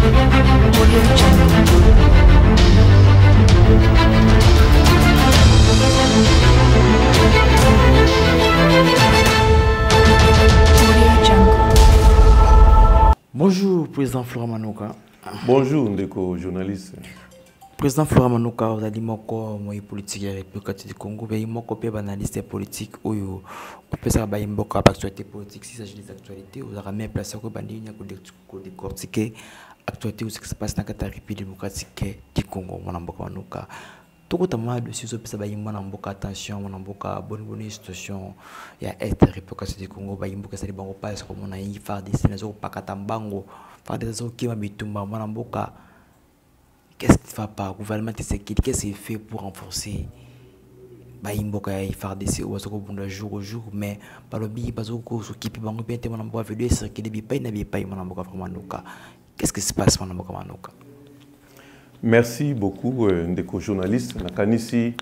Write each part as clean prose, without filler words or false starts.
Bonjour, Président Florent Manouka. Bonjour, Ndeko, journaliste. Président Florent Manouka, vous avez dit que politique de la République du Congo, vous avez dit analyste politique, vous avez dit que l'actualité politique, si s'agit des actualités, vous avez mis en place que vous décortiquer l'actualité, ce qui se passe dans la République démocratique du Congo. Manouka. Tout le monde a su que vous avez attention, vous avez bonne situation. Il y a la République du Congo, vous avez dit que vous avez dit que vous avez dit que vous avez dit que vous avez dit que vous avez dit qu'est-ce qui ne va pas? Le gouvernement qu'est-ce qu'il fait pour renforcer les FARDC ou jour au jour, mais par le biais de qui peut bien qu'est-ce qui se passe? Merci beaucoup, Ndeko journaliste. Nakanisi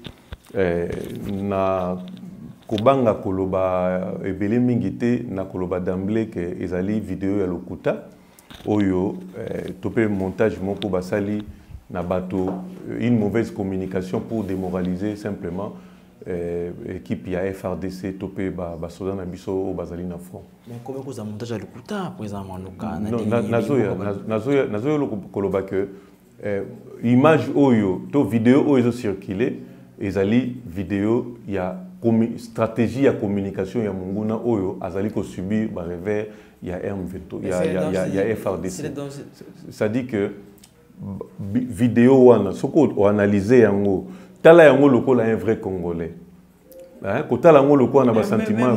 na kobanga koloba ebele mingite na koloba d'emblée que ezali vidéo ya lokuta oyo topé montage moko basali na bato une mauvaise communication pour démoraliser simplement équipe ya FRDC topé ba soda na biso o bazali na front. Mais comment vous avez montage à lokuta président Manouka? Nazoya koloba que image oyo to vidéo oyo circulé ezali vidéo ya stratégie ya communication ya munguna oyo azali ko subir ba revers ya M23 ya FRDC. Ça dit que vidéo wana soko o analyser yango tala yango lokola un vrai congolais. Hein, kota lango lokola na ba sentiment.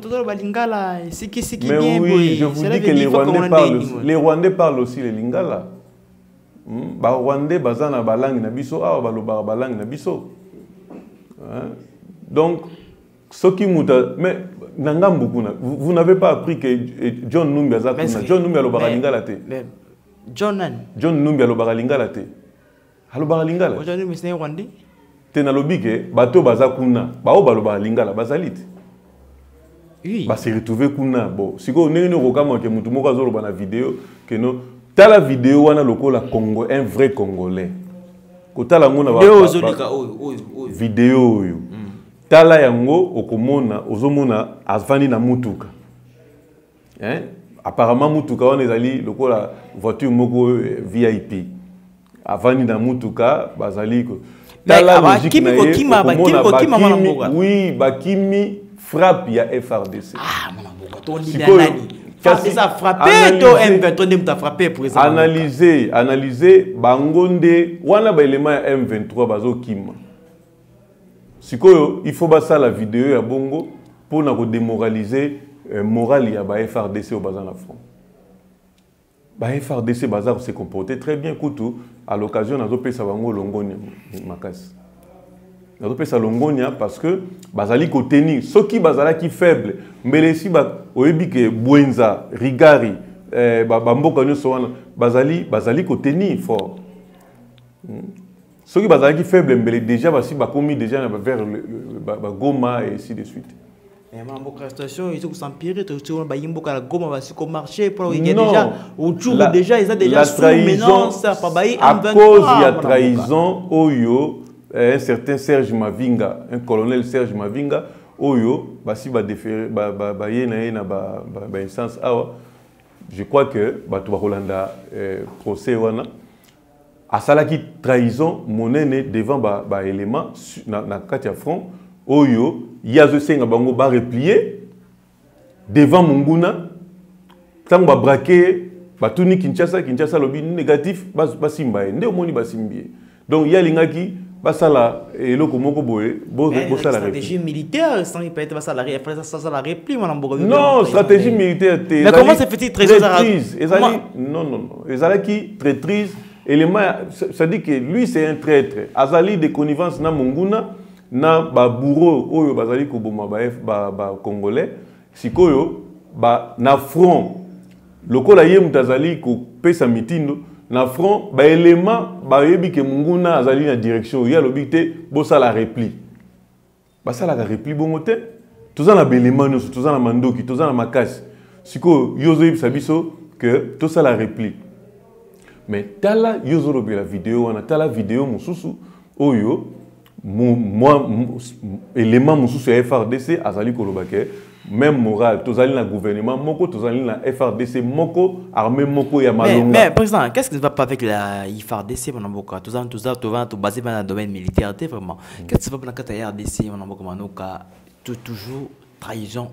Mais oui, je vous dis que les Rwandais parlent aussi le lingala. Ba Rwandais bazana balangi na biso awa baloba balangi na biso. Donc ce qui muta mais nangambukuna vous n'avez pas appris que John Numbi azakuna John Numbi alobaka lingala te. John Numbi alobaka lingala te. Alobaka lingala. John Numbi c'est Rwandais. Te na lobike bato bazakuna bao balobaka lingala bazalite. Oui. Ba se retrouver kuna bon siko ndenge kokama ke mutu moko azoloba na vidéo que no ta la vidéo wana lokola Congo un vrai congolais kotala ngona ba vidéo oyo tala yango okomona ozomona avandi na mutuka hein apparemment mutuka wana ezali lokola voiture moko VIP avandi na mutuka bazali ko tala logique na ye oui bakimi frappe ya FRDC ça frappé, M23 frappé pour ça. Analyser, bangonde, wana ba élément M23 bazo kima. Sikoyo, il faut basa la vidéo ya bongo pour na ko démoraliser moral ya ba FRDC au bazan la front. Ba FRDC bazar se comporter très bien koutou à l'occasion nazo pesa bango longonia makasi. Nazo pesa longonia parce que bazali ko tenir ceux qui bazala qui faible mais si ba oyebi ke Bwenza Rigari bamboka nyoso wana bazali ko tenir fort. Ceux qui bazali qui faible mais déjà basi ba commis déjà vers ba Goma et ainsi de suite. Mais ma station ils sont s'empirer tout ba yimboka la Goma va se marcher pour il y a déjà autour déjà ils ont déjà sous maintenant ça pas bailler à cause il y a trahison oyo un certain Serge Mavinga un colonel Serge Mavinga oyo basi ba déféré ba yena ba instance awa je crois que bato ba Rolanda procès wana asalaki trahison monene devant ba élément na kati ya front oyo yazo senga bango ba replier devant Munguna tango ba braquer batuni Kinshasa lobi négatif basimba nde omoni basimbié donc yalingaki basala eloko moko boye bosala stratégie militaire sans peut-être basala la réplique non stratégie militaire mais comment se fait-il traîtrise non ezalaki traîtrise élément ça dit que lui c'est un traître azali de connivence na Munguna na ba bourreau oyo bazali ko boma ba congolais sikoyo ba na front lokola ye mutazali ko pesa mitindo na front ba élément ba yebi ke Munguna azali na direction ya lobité bosa la repli basa la repli bongote toza na belément nyonso toza na mandoki toza na makasi siko yozo yebisa biso que tosa la repli Mais tala yozoro la vidéo, on a tala vidéo mususu oyo moi élément mususu FRDC azali kolobake même moral tozali na gouvernement moko tozali na FRDC moko armée moko ya malonga. Mais président, qu'est-ce qui ne va pas avec la FRDC mon amboka? Tout basé dans le domaine militaire vraiment. Qu'est-ce qui va pas avec la RDC mon amboka manoka toujours trahison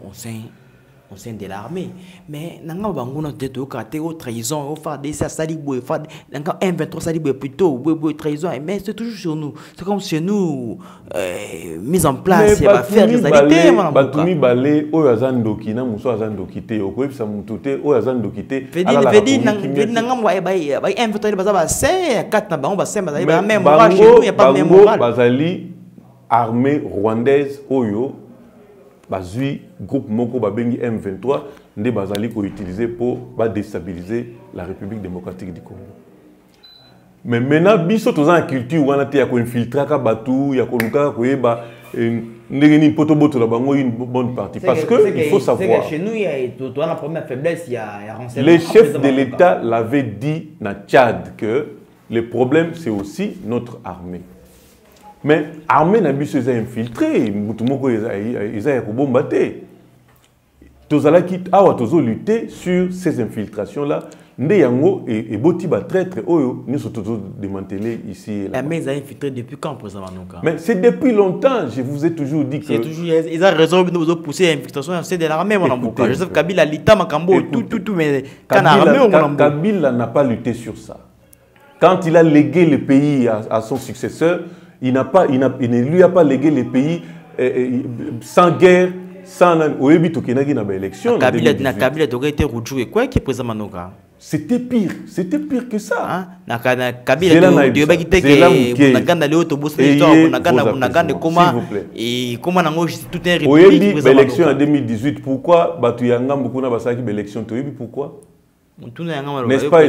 au sein de l'armée. Mais nanga banguna de to kate au trahison au FARDC sali boy fad nanga M23 sali boy plutôt boy trahison mais c'est toujours sur nous. C'est comme chez nous mise en place il va faire des alité batumi balé o yazandoki na muso azandoki te okoyebisa mutu te o yazandoki te vedi nanga mwa bay M23 bazaba c'est 4 na bango ba c'est bazali ba même moral chez nous il y a pas même moral bazali armée rwandaise oyo bazui groupe moko babengi M23 nde bazali ko utiliser pour déstabiliser la République démocratique du Congo. Mais maintenant biso toza na culture wana te ya ko infiltrer ka batu ya ko luka ko yeba ndenge ni poto boto la bango une bonne partie parce que il faut savoir chez nous il y a la première faiblesse il y a renseignement. Les chefs de l'État l'avaient dit na Tchad que le problème c'est aussi notre armée. Mais l'armée n'a pas été infiltrée, ils ont combattu. Tous ont lutté sur ces infiltrations-là. Ndeyango et Botiba traître, nous sommes démantelés ici et là. Mais ils ont infiltré depuis quand, président Manouka? Mais c'est depuis longtemps, je vous ai toujours dit que... Ils ont raison de nous pousser l'infiltration, c'est de l'armée, mon amboka. Joseph Kabila, l'État, Makambo, tout, mais Kabila n'a pas lutté sur ça. Quand il a légué le pays à son successeur, il ne lui a pas légué les pays sans guerre, sans élection. Kabila aurait été Roudjou et quoi qui est présent Manoka? C'était pire que ça. Kabila élection en 2018, pourquoi Batuyanga Mukuna Basaki élection pourquoi? N'est-ce pas?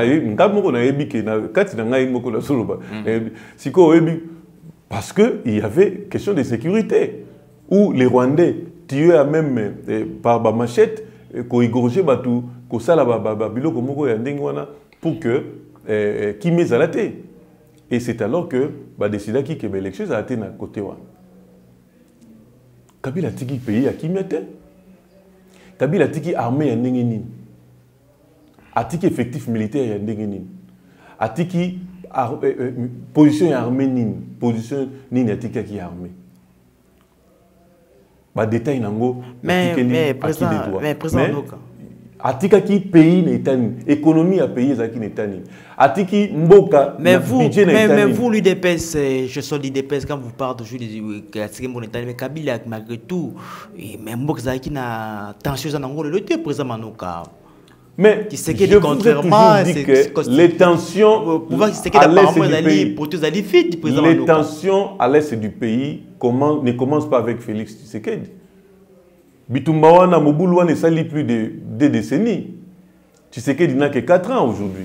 Parce qu'il y avait question de sécurité. Où les Rwandais tuaient à même par machette, qu'on égorgeait pour que qui met à la tête. Et c'est alors que décida que l'élection a été à côté. Kabila tiki pays à qui mettait. Kabila tiki armée à Nengenin. Atiki effectif militaire à Nengenin. Atiki position armée position nini atika qui armée. Ba détail nango mais président atika qui pays n'étani économie à pays zaki n'étani atiki mboka mais vous l'UDPS je suis l'UDPS quand vous parlez toujours de atiki mon étani mais Kabila malgré tout mais mboka zaki na tension nango le président Manoka. Mais je vous ai toujours dit que les tensions à l'est du pays ne commencent pas avec Félix Tshisekedi. Bitumbawana Mobulouan ne s'allie plus de 2 décennies. Tshisekedi n'a que 4 ans aujourd'hui.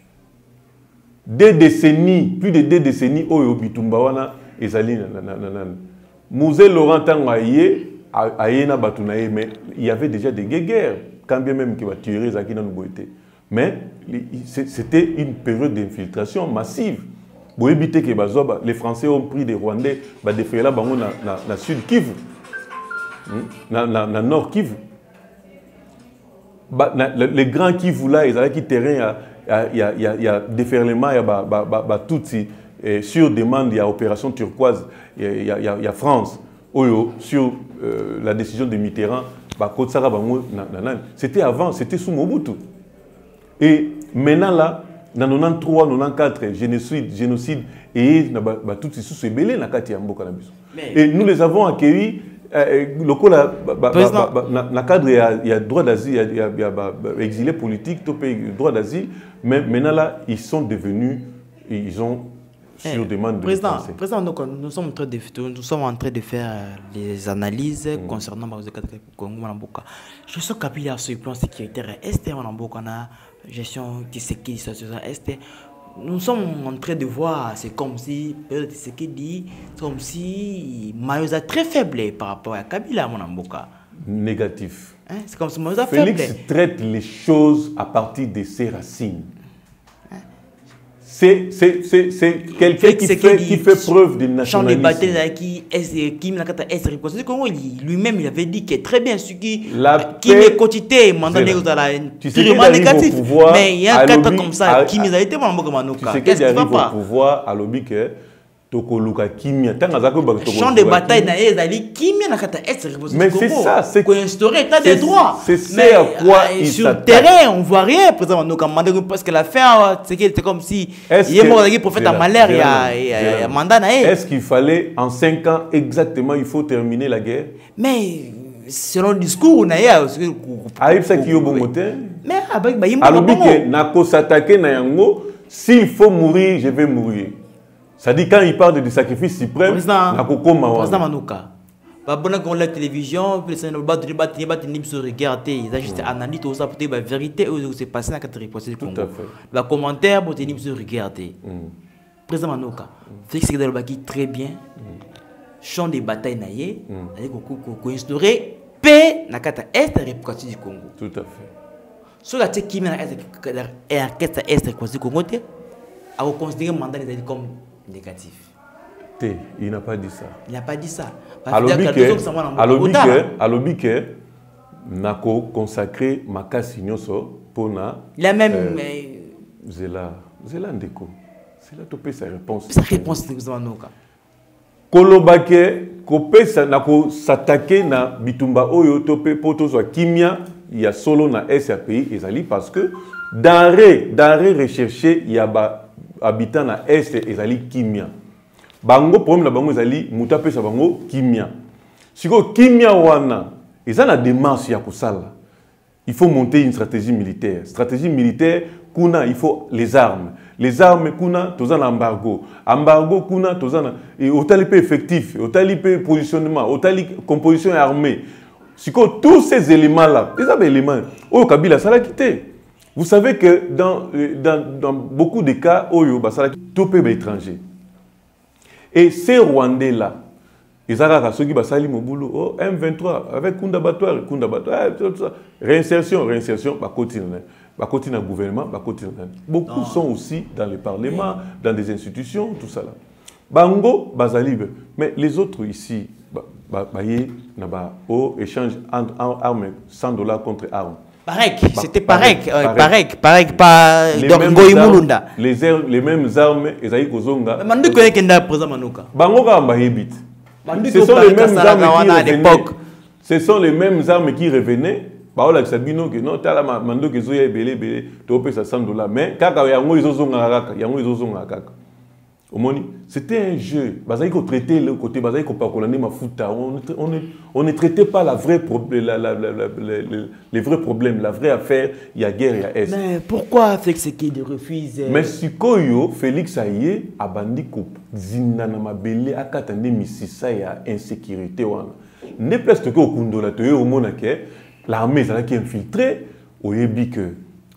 2 décennies, plus de 2 décennies, Oyo Bitumbawana et Zali. Mouzé Laurent Tangaye, mais il y avait déjà des guerres. Quand bien même qu'il va tuer Zaki dans le mais c'était une période d'infiltration massive. Pour éviter que les Français ont pris des Rwandais, des Fela dans le sud Kivu, dans le nord Kivu. Les grands Kivu là, ils avaient qui terrain, il y a déferlement, il y a tout sur demande, il y a opération turquoise, il y a France, sur la décision de Mitterrand. C'était avant, c'était sous Mobutu. Et maintenant là, dans 93, 94, génocide, et tout sous ce belé et nous les avons accueillis. Le cadre, il y a droit d'asile, il y a exilés politiques, droit d'asile, mais maintenant là, ils sont devenus, ils ont sur demande de président, nous sommes en train de faire les analyses concernant le Congo. Je suis capable sur le plan sécuritaire. Est-ce que la gestion de sécurité est nous sommes en train de voir, c'est comme si comme si Mayotte est très faible par rapport à Kabila Monamboka. Négatif. C'est comme si Mayotte est faible. Félix traite les choses à partir de ses racines. c'est quelqu'un qui fait preuve de nationalisme. Champ de bataille qui lui-même il avait dit que très bien ce qui est quotidien mandat négatif, mais il y a un cadre comme ça qui nous a été qu'est-ce qui arrive au pouvoir à l'objet que tokoluka kimia champ de bataille na ezali kimia na kata est. Mais c'est ça, c'est pour instaurer état de droit. C'est à quoi il sur le terrain on voit rien président parce que la fin c'était comme si il est mort avec prophète à malheur il y a mandat na. Est-ce qu'il fallait en 5 ans exactement il faut terminer la guerre? Mais selon le discours on a aïe ça qui est bon moteur. Mais avec ba alors que nako s'attaquer na yango s'il faut mourir je vais mourir. Ça dit quand il parle de sacrifice suprême, président Manouka. Quand la télévision, les regarder, ils ont juste analysé tout ça pour dire la vérité où c'est passé dans la réponse du Congo. Le commentaire pour tenir regarder. Président Manouka, Félix Sekeda très bien. Champ de bataille naïe, avec instauré paix dans la est république du Congo. Tout à fait. Sur la tête qui mène à l'orchestre est du Congo, à considérer le mandat comme négatif. Il n'a pas dit ça. Il n'a pas dit ça. À l'objet que nako consacré makasi nyoso pour na. Il a même. Zela ndeko. C'est là topé sa réponse. Sa réponse c'est que Manouka. Kolobake kopesa nako s'attaquer na bitumba oyo topé poto so kimia il y a solo na SAPI ezali parce que d'arrêt recherché il y a habitants na est ezali kimia. Bango problème na bango ezali muta pesa bango kimia. Siko kimia wana ezana démarche ya kusala. Il faut monter une stratégie militaire. Stratégie militaire kuna il faut les armes. Les armes kuna tozana embargo. Embargo kuna tozana et otalipe effectif, otalipe positionnement, otali composition armée. Siko tous ces éléments là, des éléments au Kabila ça l'a quitté. Vous savez que dans beaucoup de cas, Oyo, tout peut être étranger. Et ces Rwandais-là, ils ont ceux qui basali mon boulot, oh, M23, avec Kunda Batouar, réinsertion, continue gouvernement, beaucoup sont aussi dans le Parlement, dans des institutions, tout ça là. Bango, Bazali, mais les autres ici, échange armes, $100 contre armes. Pareil, c'était pareil, pas les mêmes armes, Esaïe Kozonga. Mandu connaît qu'un président Manouka. Bangoka Mbahibit. Ce sont les mêmes armes qui revenaient. Baola Sabino que non, tala mando que zoya belé, topé ça $100. Mais kaka yango izozonga kaka. C'était un jeu. Bazaï ko traiter le côté bazaï ko pa kolane mafuta. On ne traitait pas la vraie les vrais problèmes, la vraie affaire, il y a guerre, il y a est. Mais pourquoi Félix Sekeda refuse? Mais sikoyo Félix Aye abandi ko zinana mabele akatande misisa ya insécurité wana. Ne presque que okundola toye omona ke l'armée ça qui infiltré oyebi que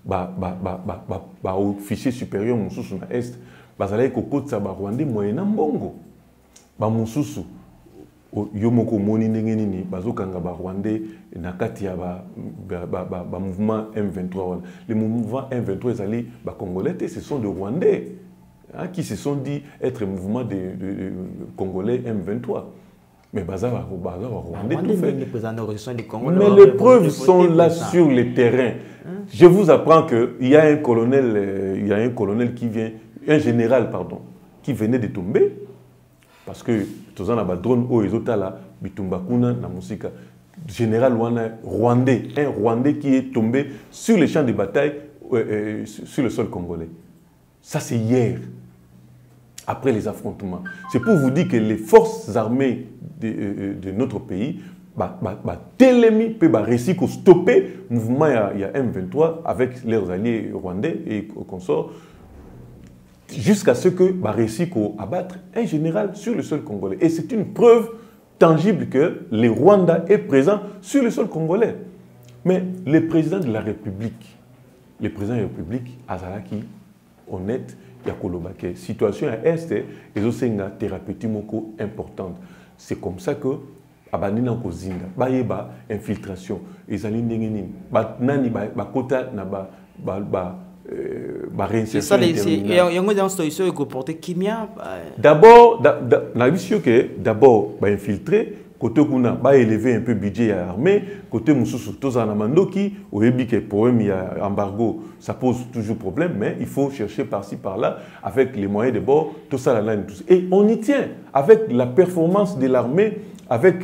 officier supérieur mususu na est bazalaki kokotisa barwandais moyena mbongo bamosusu yo moko omoni ndenge nini bazokanga barwandais na kati ya mouvement M23 wana. Le mouvement M23 ezali bacongolais te, ce sont des rwandais qui se sont dit être mouvement de congolais M23. Mais bazar rwandais tout fait. Mais les preuves sont là sur le terrain. Je vous apprends qu'il y a un colonel qui vient, un général, pardon, qui venait de tomber, parce que tous en a drone au Ezotala, Bitumba Kuna, na musika, général rwandais, un Rwandais qui est tombé sur les champs de bataille, sur le sol congolais. Ça c'est hier, après les affrontements. C'est pour vous dire que les forces armées de notre pays, Télémi peut réussir à stopper le mouvement il y a M23 avec leurs alliés rwandais et consorts, jusqu'à ce que réussissent à abattre un général sur le sol congolais. Et c'est une preuve tangible que le Rwanda est présent sur le sol congolais. Mais le président de la République, Azalaki, honnête, Yakolobake, situation à Est, et aussi une thérapeutique importante. C'est comme ça que Abanina Kozinga, Bayeba, infiltration, Ezali Ndengenin, Nani Bakota, réinsertion. C'est ça, il y a une solution qui porte Kimia. D'abord, d'abord, infiltrer, côté qu'on a élevé un peu le budget à l'armée, côté Moussou, tous en Amandoki, au début, que problème, il y a embargo, ça pose toujours problème, mais il faut chercher par-ci, par-là, avec les moyens de bord, tout ça, là, tout ça. Et on y tient, avec la performance de l'armée, avec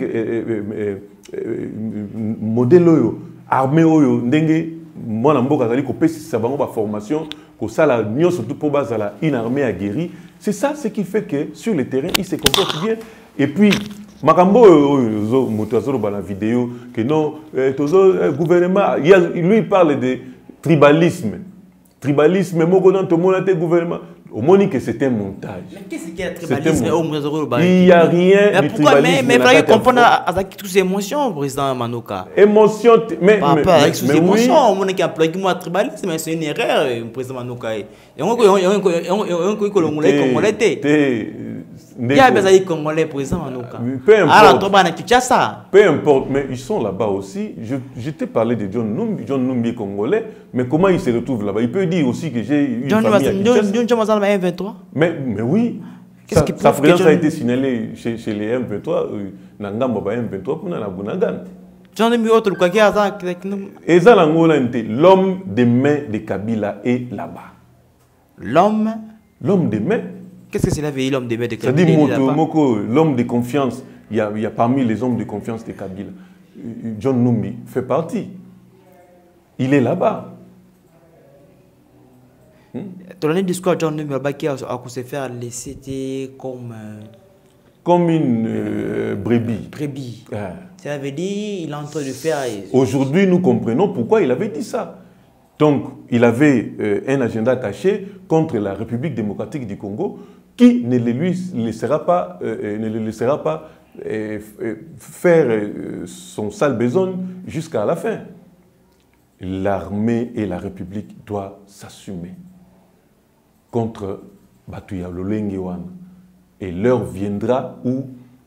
modèle armée, dengue, moi, ça va avoir formation, que ça, la surtout pour une armée aguerrie. C'est ça ce qui fait que sur le terrain, il se comporte bien. Et puis, Makambo, dans la vidéo, que non, le gouvernement, lui, il parle de tribalisme. Tribalisme, mais moi, tout le monde a été gouvernement. Au moins que c'est un montage. Mais qu'est-ce qu'il y a de tribalisme? Il n'y a rien de tribalisme. Mais il faut comprendre avec toutes ces émotions, président Manoka. Émotion, mais avec toutes ces émotions, on a qui emploie le tribalisme, mais c'est une erreur, président Manoka. Et on il y a des Congolais président Manoka. Peu importe, mais ils sont là-bas aussi. Je t'ai parlé de John Numbi congolais, mais comment il se retrouve là-bas? Il peut dire aussi que j'ai une famille à Kinshasa. M23. Mais oui, sa présence a été signalée chez les M23, M23 pour Nabunagan. L'homme de main de Kabila est là-bas. L'homme de main. Qu'est-ce que c'est la vie, l'homme de main de Kabila? C'est-à-dire, l'homme de confiance, il y a parmi les hommes de confiance de Kabila. John Numbi fait partie. Il est là-bas. Dans le discours de John Numbi, qui a se faire laisser comme une brebis. Brebis. Ça veut dire qu'il est en train de faire. Aujourd'hui, nous comprenons pourquoi il avait dit ça. Donc, il avait un agenda caché contre la République démocratique du Congo qui ne le laissera pas, faire son sale besogne jusqu'à la fin. L'armée et la République doivent s'assumer contre Batuya Lolengewan. Et l'heure viendra où,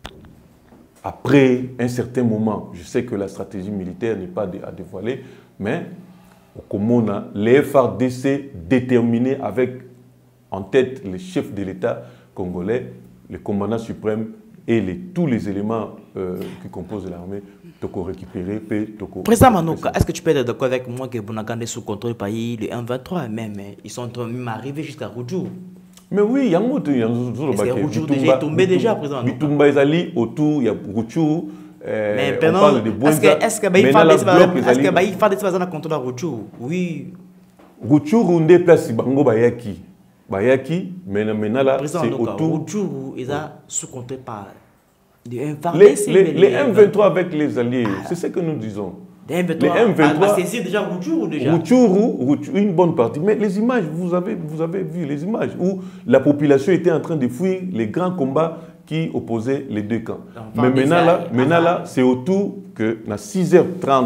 après un certain moment, je sais que la stratégie militaire n'est pas à dévoiler, mais au Komona, les FARDC déterminés avec en tête le chef de l'État congolais, le commandant suprême et tous les éléments qui composent l'armée, toko récupérer, toko. Président Manoka, est-ce que tu peux être d'accord avec moi que Bounagande est sous contrôle par le M23 même? Ils sont même arrivés jusqu'à Roudjou. Mais oui, il y a un autre. Roudjou déjà est tombé déjà, président. Bitumba Ezali, autour, il y a Roudjou. Mais on parle de Bouenza. Est-ce que il faut des choses à contrôler Roudjou? Oui. Roudjou, on déplace Bango Bayaki. Bayaki, mais là, c'est autour. Roudjou, ils sont sous contrôle par les M23 avec les alliés, c'est ce que nous disons. Les M23, c'est déjà Roudjou déjà. Roudjou, une bonne partie. Mais les images, vous avez vu les images où la population était en train de fuir les grands combats qui opposaient les deux camps. Mais maintenant là, c'est autour que à 6h30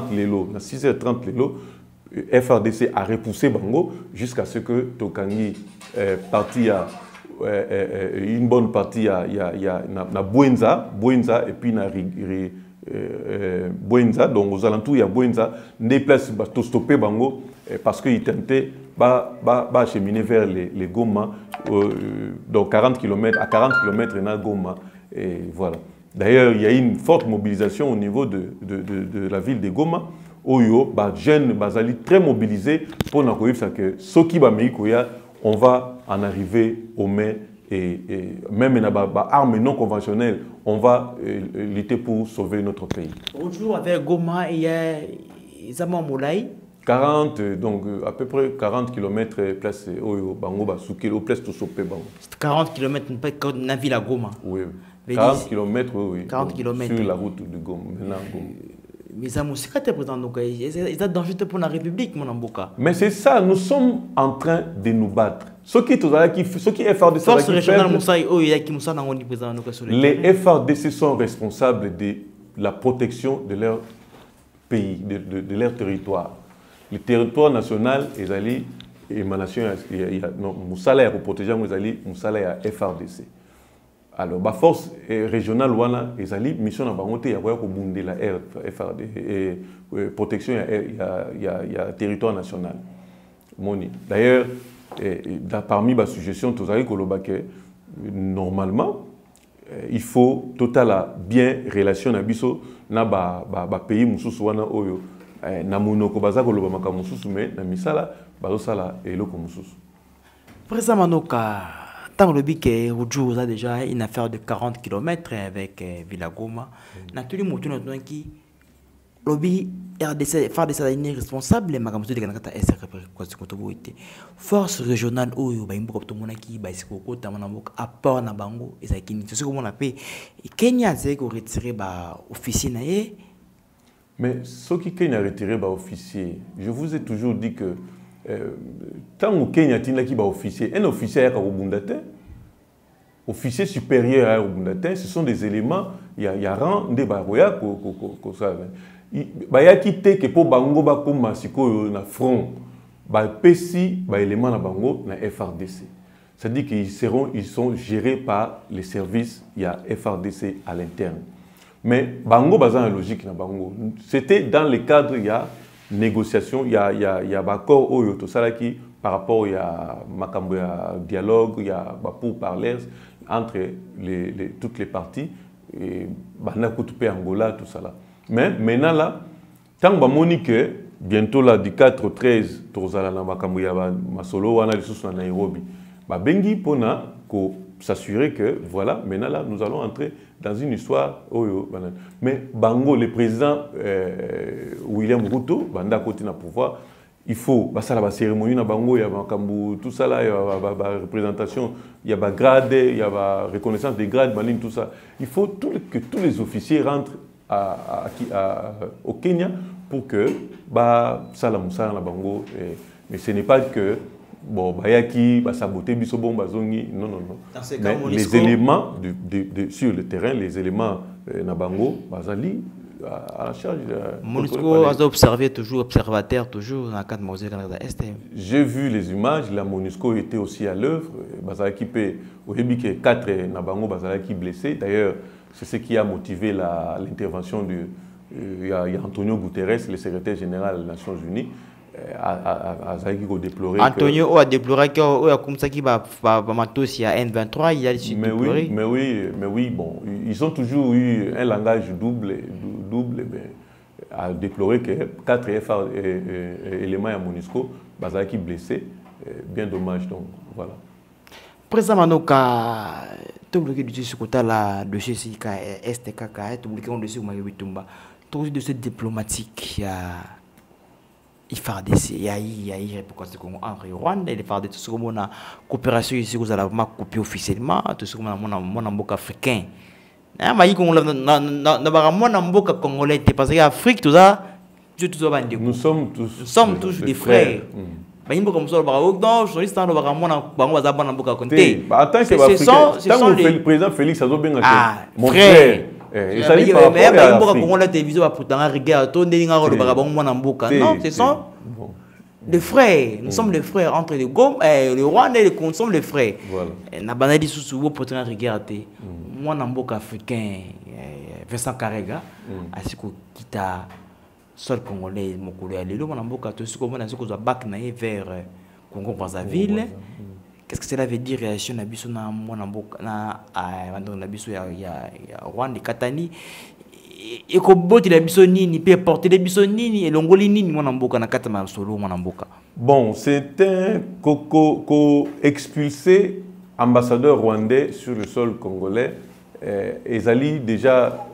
FRDC a repoussé Bango jusqu'à ce que Tokangi parti à une bonne partie à Bouenza et puis na Bouenza, donc aux alentours il y a Bouenza, des places pour stopper Bango parce qu'ils tentaient de cheminer vers les Goma, donc 40 km, à 40 km de Goma. Et voilà. D'ailleurs, il y a une forte mobilisation au niveau de la ville de Goma. Oyo, jeunes, très mobilisés pour nous dire que ceux qui on va en arriver au mai et même armes non conventionnelles, on va lutter pour sauver notre pays. Aujourd'hui, avec Goma, il y a Moulay. 40, donc à peu près 40 km place au Bango Basouki, au place de Sopé Bango. 40 km, pas dans la ville à Goma. Oui, 40 km, oui. 40 km. Sur la route de Goma. Mais ça m'a président ils sont dangereux pour la République, mon amboka. Mais c'est ça, nous sommes en train de nous battre. Ceux qui FRDC, les FRDC sont responsables de la protection de leur pays, de leur territoire. Le territoire national, ils allaient émanation, Moussala pour protéger Moussala à FRDC. Alors, la force régionale, ils allaient mission à Bangote, il y a la FRDC, protection, il y a territoire national. D'ailleurs, parmi les suggestions, normalement, il faut total bien relation abisso na pays mususu wana oyo na monoko baza koloba makambo mususu mais na misala bazosala eloko mususu. Président Manoka, tant que le bique aujourd'hui a déjà une affaire de 40 km avec Villagoma, na tous les motos qui lobby RDC faire des salariés responsables makambo de kanaka SR force régionale oyo ba imboka to monaki ba sikoko ta manamoka apport na bango ezakini c'est ce que on appelle Kenya c'est ko retirer ba officier na ye. Mais ce qui Kenya retiré ba officier, je vous ai toujours dit que tant que Kenya tinda ki ba officier, un officier ya ka bundate officier supérieur à Obundate, ce sont des éléments il y a rang de baroya ko ça baya quitté que pour bango ba comme siko na front ba pesi ba élément na bango na FRDC, c'est-à-dire qu'ils sont gérés par les services, il y a FRDC à l'interne, mais bango bazan logique na bango c'était dans le cadre il y a négociation, il y a accord oyo to sala qui par rapport il y a makambo ya dialogue, il y a pour parler entre toutes les parties et bana kutupe Angola tout ça là. Mais maintenant là, tant que bientôt là du 4-13, tozala na makambo ya masolo wana lisusu na Nairobi. Ba bengi pona ko s'assurer que voilà, maintenant là nous allons entrer dans une histoire oyo. Mais bango le président William Ruto banda côté na pouvoir, il faut basala ba cérémonie na bango ya makambo tout ça là, il y a ba représentation, il y a ba grade, il y a ba reconnaissance des grades, maline tout ça. Il faut que tous les officiers rentrent au Kenya pour que Salamusala Bango, mais ce n'est pas que bon Bayaki saboter biso bon bazongi, non. Mais les éléments sur le terrain, les éléments Nabango bazali à la charge. MONUSCO a observé toujours observateur toujours dans le cadre de Canada Est. J'ai vu les images, la MONUSCO était aussi à l'œuvre, bazaki pe au début que 4 Nabango bazaki blessés d'ailleurs. C'est ce qui a motivé l'intervention de Antonio Guterres, le secrétaire général des Nations Unies, à déplorer. Antonio a déploré qu'il y a comme ça qui va matos il y a N23, il y a des mais oui, bon, ils ont toujours eu un langage double, mais à déplorer que 4 éléments à MONUSCO, qui blessés, bien dommage donc voilà. Président Manoka, tout le monde dit ce côté-là, de chez STKK, tout le monde dit sur Maïbitumba, tout de ce diplomatique, il faut il y a entre Rwanda et les FARDC, tout ce qu'on a coopération ici, vous allez couper officiellement, tout ce qu'on a mon amboka africain. Mais on a amboka congolais, parce qu'Afrique, tout ça, nous sommes tous des frères. Ce sont le président Félix Azobenga, mon frère. Non, ce sont les frères. Nous sommes les frères entre les Gom et le Rwanda et nous sommes les frères. Na banali sous pourtant regarder moi namboka africain Vincent Karega asiko kita sol congolais mokolo ya lelo namboka to siko mona siko za bac na vers Congo Brazzaville. Qu'est-ce que cela veut dire réaction na biso na mona mboka na na biso ya Rwanda Katani et ko boti la biso nini pe porter les biso nini et longoli nini mona mboka na katama solo mona mboka. Bon, c'est un expulsé ambassadeur rwandais sur le sol congolais. Ezali déjà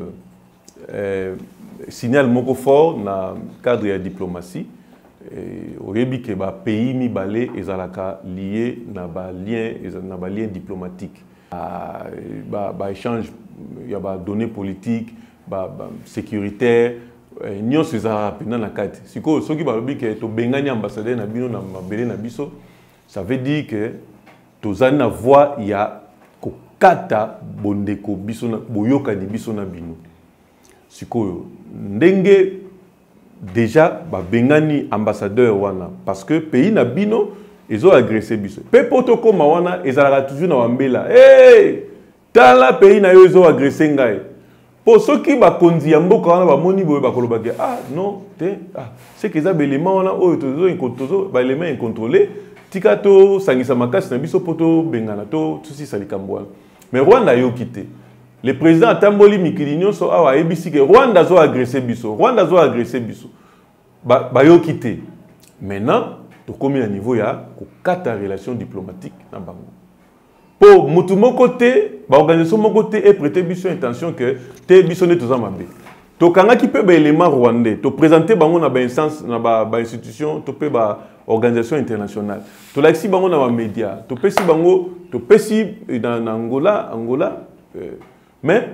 signal moko fort na cadre de diplomatie. Au début que ba pays mi balé ezalaka lié na ba lien diplomatique. Ba échange il y a ba données politiques, ba sécuritaire nyo seza pena na kati. Siko soki ba lobi que to bengani ambassadeur na bino na mabele na biso, ça veut dire que tozali na voix ya kata bondeko biso na boyoka di biso na bino. Siko ndenge déjà ba bengani ambassadeur wana parce que pays na bino ils ont agressé biso. Pe protocole ma wana ezalaka toujours na wambela. Hey! Tala pays na yo ils ont agressé ngai. Pour ceux qui ba kondi ya mboka wana ba moni boye ba kolobaki ah non c'est que ça élément wana oyo tozo ba élément incontrôlé tika to sangisa makasi na biso poto bengana to tusi salikambo wana. Mais Rwanda yo quitté. Le président atamboli mikili nyonso awa ebisi ke Rwanda zo agressé biso. Rwanda zo agressé biso. Ba yo quitté. Maintenant, to komi na niveau ya ko kata relation diplomatique na bango. Pour mutu moko te, ba organisation moko te et prêter biso intention que te biso ne toza mabe. To kanga ki pe ba élément rwandais, to présenter bango na ba instance na ba institution, to pe ba organisation internationale. To laxi bango na ba média, to pesi bango, to pesi dans Angola, mais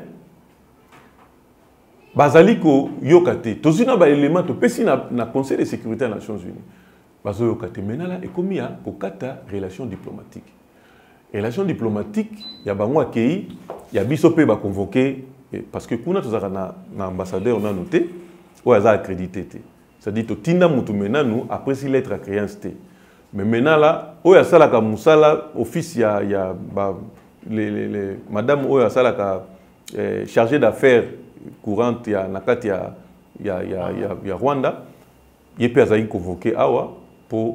bazali ko yokate, to zina ba élément to pesi na Conseil de sécurité des Nations Unies. Bazo yokate menala ekomi ya ko kata relation diplomatique. Relation diplomatique, il y a bango accueilli, il y a biso pe ba convoqué parce que kuna tozaka na ambassadeur on a noté ou a accrédité. C'est-à-dire to tinda mutu menanu après si lettre à créance té. Mais maintenant là, o ya sala ka musala office ya les madame o ya sala ka chargé d'affaires courantes ya nakati ya Rwanda, yepe azali convoqué awa pour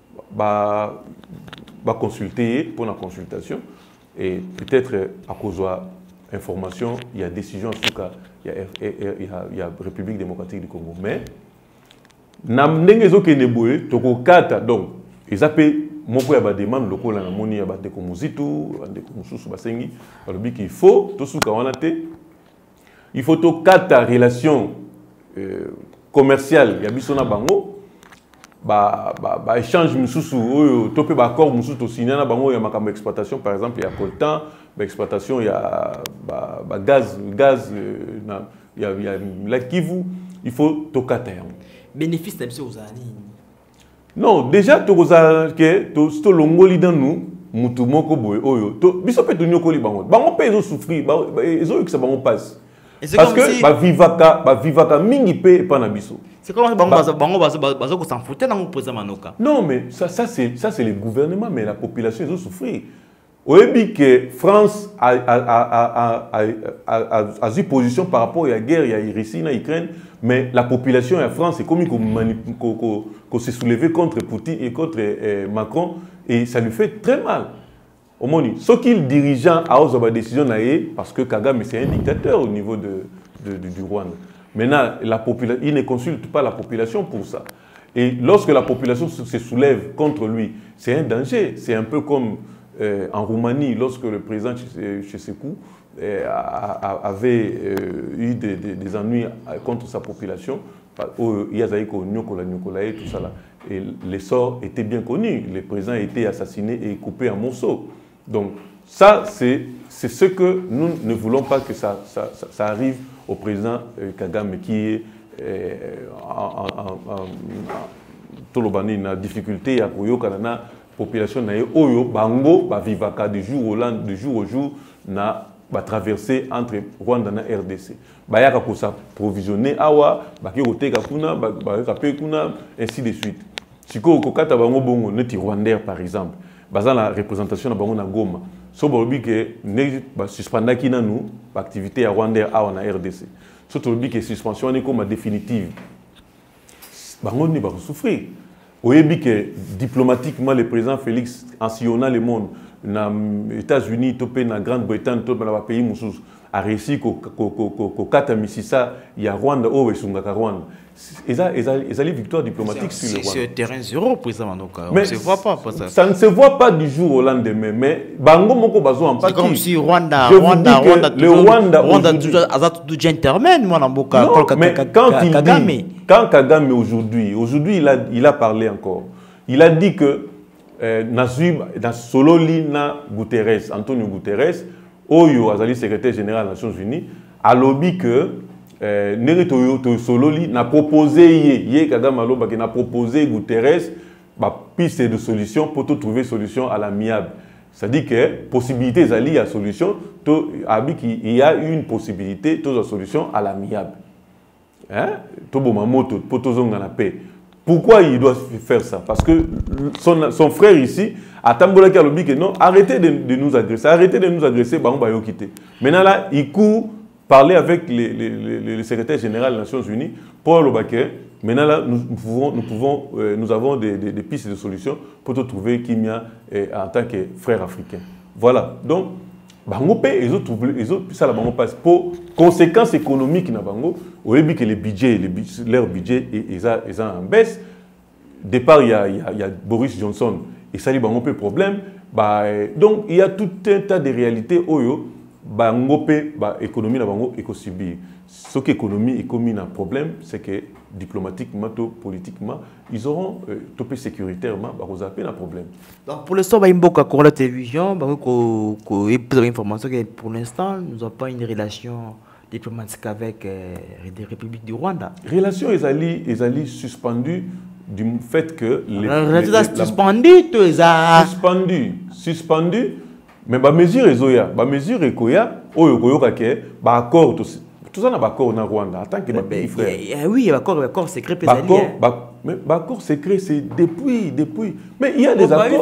consulter pour la consultation et peut-être à cause de information il y a décision en tout cas il y a République démocratique du Congo mais namnenge zo keneboye toko kata donc ils appellent moko ya ba demande lokola na moni ya ba de komuzitu de komususu basengi balobi qu'il faut to suka wana te il faut to kata relation commerciale ya biso na bango ba échange mususu oyo topé ba accord mususu to signé na bango ya makambo exploitation par exemple ya coltan ba exploitation ya ba gaz na ya la Kivu il faut to kata yango bénéfice de biso uzani non déjà to koza ke to longoli dans nous mutu moko boy oyo to biso pe to nyokoli bango pe ezo souffrir ezo que ça bango passe parce que ba vivaka mingi pe pa na biso. C'est comme si on s'en foutait dans mon président Manoka. Non, mais ça c'est le gouvernement, mais la population, ils ont souffert. Au début que France a eu position par rapport à la guerre, il y a Russie, en Ukraine, mais la population en France, c'est comme qu'on s'est soulevé contre Poutine et contre Macron, et ça lui fait très mal. Au moins, ce qu'il dirigeant a osé la décision, parce que Kagame c'est un dictateur au niveau du Rwanda. Maintenant, il ne consulte pas la population pour ça. Et lorsque la population se soulève contre lui, c'est un danger. C'est un peu comme en Roumanie, lorsque le président Ceausescu avait eu des ennuis contre sa population, et tout ça là. Et les sorts étaient bien connus. Le président a été assassiné et coupé en morceaux. Donc ça, c'est ce que nous ne voulons pas que ça arrive au président Kagame qui est en difficulté à la population oyo bango ba vivaka de jour au jour na ba traverser entre Rwanda et RDC. Ba yaka ko sa provisionner awa ba ki koteka kuna ba ka kuna ainsi de suite. Siko ko kata bango bongo neti Rwandais par exemple. Bazan la représentation na bango na Goma. So bolobi ke ne ba suspendaki nanu ba activité ya Rwanda awa na RDC. So bolobi ke suspension ni comme définitive. Bango ni ba souffrir. Oyebi que diplomatiquement le président Félix en sillonnant le monde na États-Unis topé na Grande-Bretagne topé na pays mususu a réussi ko kata misisa ya Rwanda o esungaka Rwanda. Les victoires diplomatiques sur le Rwanda. C'est terrain zéro président Manoka. On ne se voit pas pour ça. Ça ne se voit pas du jour au lendemain, mais bango moko bazo en c'est comme si Rwanda toujours gentleman moi na mboka quand Kagame aujourd'hui il a parlé encore. Il a dit que dans Sololi na Guterres, Antonio Guterres, oyo azali secrétaire général des Nations Unies, a lobby que Sololi n'a proposé Kagame aloba qui n'a proposé Guterres piste de solution pour trouver solution à l'amiable. C'est-à-dire que possibilité il y a solution, il y a une possibilité de solution à l'amiable. Hein? Pourquoi il doit faire ça? Parce que son frère ici, à Tambola Kalobi, non, arrêtez de nous agresser, bah on va y quitter. Maintenant là, il court parler avec le secrétaire général des Nations Unies pour le baquet. Maintenant, là, nous avons des pistes de solutions pour te trouver Kimia en tant que frère africain. Voilà. Donc, les autres, ça la bango passe pour conséquences économiques na bango. Au début que leur budget est en baisse. Départ, il y a Boris Johnson et ça lui bango peu problème. Donc, il y a tout un tas de réalités oyo. Économie na bango éco-subir. Ce que l'économie est comme un problème, c'est que diplomatiquement, politiquement, ils auront topé sécuritairement, ils auront un problème. Donc pour l'instant, il y a la télévision, information que pour l'instant, nous n'avons pas une relation diplomatique avec la République du Rwanda. Relation est suspendue du fait que suspendu. Mais les mesures accord tout ça n'a pas accord en Rwanda en tant que pays frère. Oui, accord secret. Mais accord secret c'est depuis. Mais il y a des accords.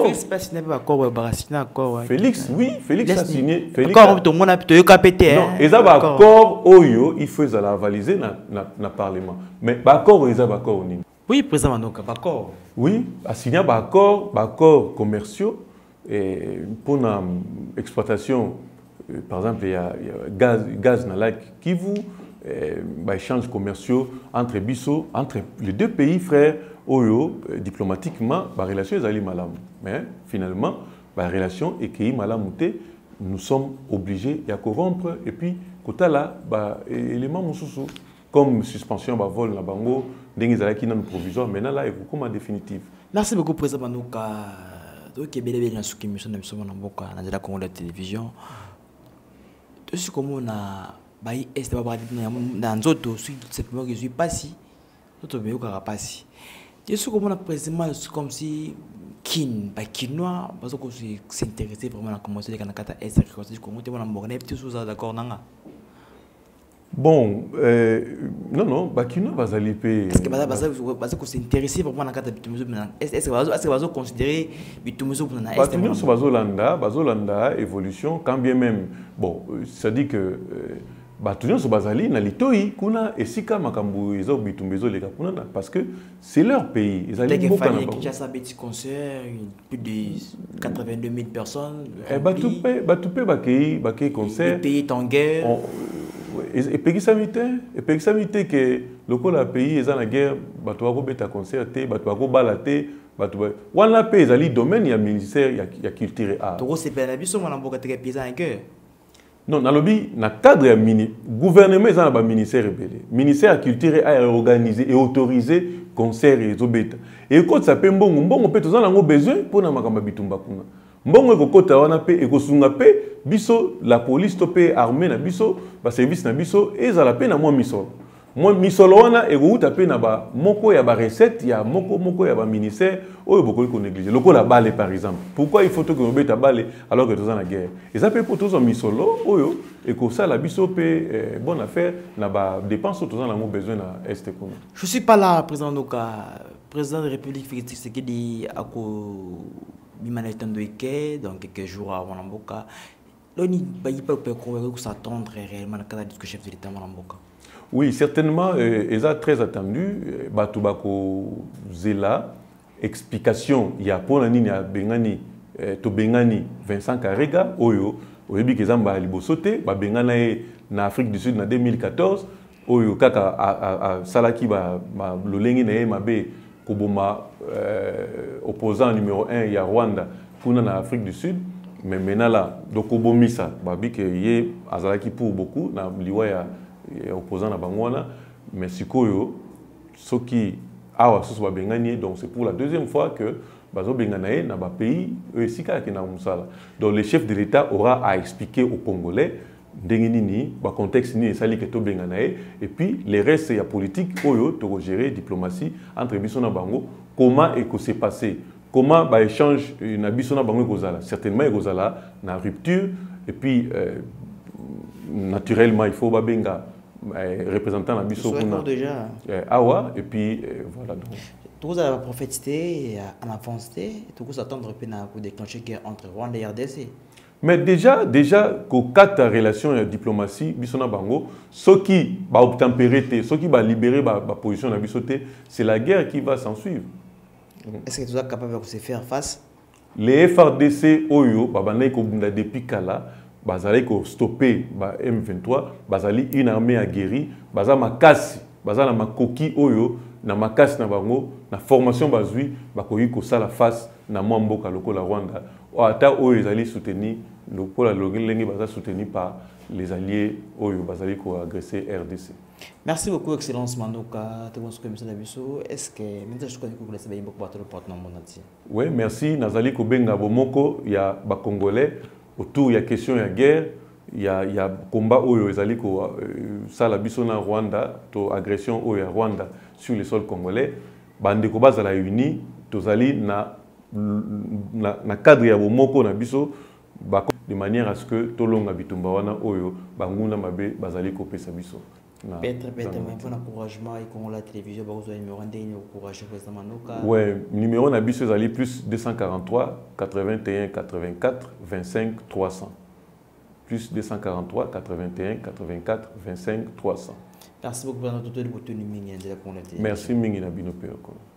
Félix, oui, Félix a signé. Accord tout le monde a pété. Non, ils ont accord oyo il faut la valider dans parlement. Mais accord ils ont accord ni. Oui, président donc accord. Oui, a signé accord commerciaux et pour l'exploitation. Par exemple, il y a gaz dans le lac Kivu, échanges commerciaux entre les deux pays frères, Oyo, diplomatiquement, la relation est malam. Mais finalement, la relation est qui malam, nous sommes obligés de corrompre. Et puis, quand là, éléments comme suspension, vol, la bango, des provisoire, maintenant là, il faut comme en définitive. Merci beaucoup, Président Manouka. Donc, il y a une émission de la Congo de la télévision. Tout ce que nous avons est dans d'autres simplement que je suis passé d'autres mais pas passé tout ce que nous avons précisément comme si Kinois parce que s'intéresser vraiment à comment c'est les Canada est du Congo tu vas tout ça d'accord nanga bon non Kinois va aller payer est-ce que parce que s'intéresser vraiment à Canada est-ce que va considérer bitumezo pour na est bazolanda évolution quand bien même bon ça dit que batunyonso so bazali na litoi kuna esika makambu ezo bitumbezo leka kuna parce que c'est leur pays ils allaient beaucoup na Kinshasa petit concert plus de 82 000 personnes batupé bakei concert le pays est en guerre et puis ça m'était que le pays est en guerre bato ko beta concert te bato ko balaté bato wana pays ezali domaine ya ministère ya culture et art to c'est pas la biso mona mboka te pays en guerre. Non, dans le cadre du gouvernement, il y a un ministère rebelle. Le ministère de la Culture a organisé et autorisé concerts et obéta. Et quand ça peut on peut avoir besoin pour nous bitumba kuna. Mbongo ko kota wana pe e ko sunga pe biso la police topé armée na biso ba service na biso et za la pe na moi misolo. Moi misolo wana e ko uta pe na ba moko ya ba recette ya moko ya ba ministère oyo boko ko négliger. Loko la balle par exemple. Pourquoi il faut que on beta balle alors que tous en la guerre. Et ça peut pour tous en misolo oyo et ko ça la biso pe bonne affaire na ba dépenses tous en a besoin na est comme. Je suis pas là président Noka, président de la République Félix Tshisekedi ako donc quelques jours avant Mboka. Il n'y a pas de s'attendre réellement à la chef de l'État Mboka. Oui, certainement, ils ont très attendu. Batubako Zela, explication, il y a pour l'année Bengani, to Bengani, Vincent Karega, Oyo, Oyebi Kezamba Libosote, Bengana na Afrique du Sud en 2014, Oyo Kaka a Salaki Lolengi na Mabe. Koboma, opposant numéro 1, il y a Rwanda, Kuna en Afrique du Sud, mais maintenant là, donc Kobomisa, Babi que y a Azalaki pour beaucoup, na liwa ya opposant na Bangwana, mais Sikoyo, ce qui a soit bengani, donc c'est pour la deuxième fois que Bazo Benganae n'a pas pays, Sika qui n'a pas. Donc le chef de l'État aura à expliquer aux Congolais. Dengenini, contexte ni sali que to benganae et puis les restes il y a politique oyo to gérer diplomatie entre bisona bango comment et que s'est passé comment ba échange na bisona bango kozala certainement kozala na rupture et puis naturellement il faut ba benga représentant na biso kuna déjà awa et puis voilà donc tout ça va prophétiser en avancée tout ça attendre puis na déclencher guerre entre Rwanda et RDC. Mais déjà, qu'au quatre relation et diplomatie, bisona bango, ceux qui va obtempérer, ceux qui va libérer la position de bisoté, c'est la guerre qui va s'en suivre. Est-ce que tu es capable de se faire face? Les FRDC Oyo, depuis Kala, bazali ko stopper M23, bazali une armée aguerrie, bazali makasi, bazali makoki Oyo, na makasi na bango, na formation bazui, bakoyi ko sala face na mboka lokola Rwanda. Ata Oyo ezali soutenu, lokola lengé bazali soutenu par les alliés Oyo, bazali ko agresser RDC. Merci beaucoup, Excellence Manouka. Est-ce que maintenant je connais que vous laissez bien beaucoup de porte dans le monde entier? Oui, merci. Nazali Kobenga Bomoko, il y a des Congolais autour, il y a question de guerre, il y a combat Oyo ezali ko sala biso na Rwanda, to agression Oyo Rwanda sur le sol congolais. Bande ko bazala uni, tozali na cadre ya Bomoko na biso de manière à ce que tolonga bitumba wana Oyo banguna mabe bazali ko pesa biso. Peut-être, bon encouragement et qu'on la télévision, vous avez numéro encouragé président Manouka. Oui, numéro Nabiso Zali plus 243 81 84 25 300. Plus 243 81 84 25 300. Merci beaucoup pour votre tenue. Merci Mingi Nabino Péoko.